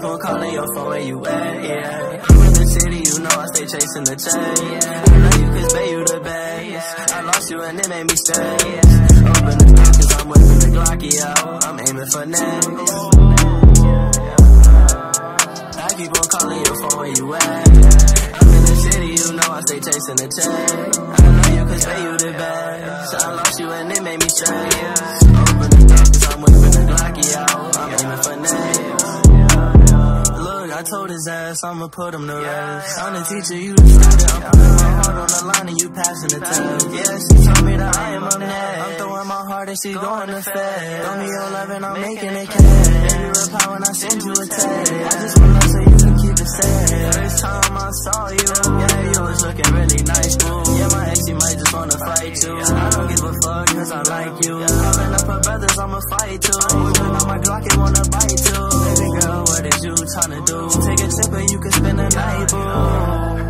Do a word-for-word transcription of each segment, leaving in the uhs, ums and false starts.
on calling your phone where you at, yeah. I'm in the city, you know I stay chasing the chase, yeah. I know you cause babe, you the best. I lost you and it made me stress. Open the door cause I'm whipping the Glocky out. I'm aiming for next. I keep on calling your phone where you at. I'm in the city, you know I stay chasing the check. I know you cause babe, you the best. I lost you and it made me stress. Open the door cause I'm whipping the Glocky out. I'm aiming for next. I told his ass I'ma put him to rest. I'm the teacher, you the student. I'm putting my heart on the line and you passing the test. Yeah, she told me that I am up next. I'm throwing my heart and she going to fed. Throw me your love and I'm making it cash. Baby, reply when I send you a text. I just want love so you can keep it safe. First time I saw you, yeah, you was looking really nice, boo. Yeah, my ex, he might just wanna fight you. I don't give a fuck cause I like you. Calling up her brothers, I'ma fight too. Whipping out my Glock, it wanna bite too. Baby girl, what is you tryna do? Take a trip and you can spend the night, boo.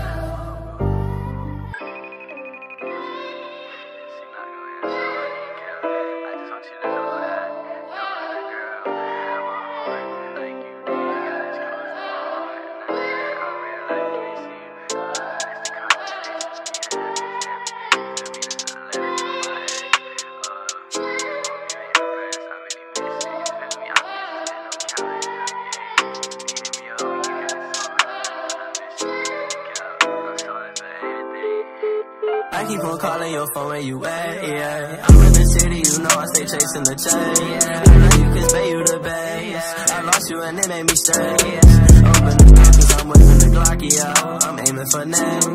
I keep on calling your phone where you at, yeah. I'm in the city, you know I stay chasing the check, yeah. I know you cause babe, you the best. I lost you and it made me stress. Open the door cause I'm whipping the Glocky out. I'm aiming for next.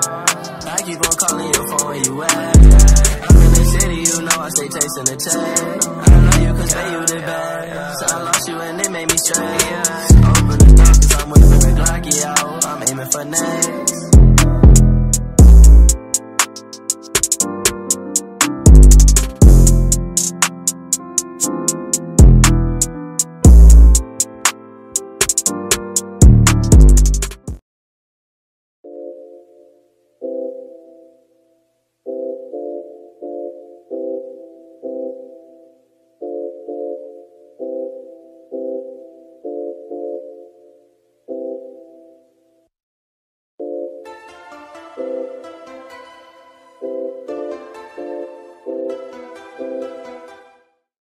I keep on calling your phone where you at. I'm in the city, you know I stay chasing the check.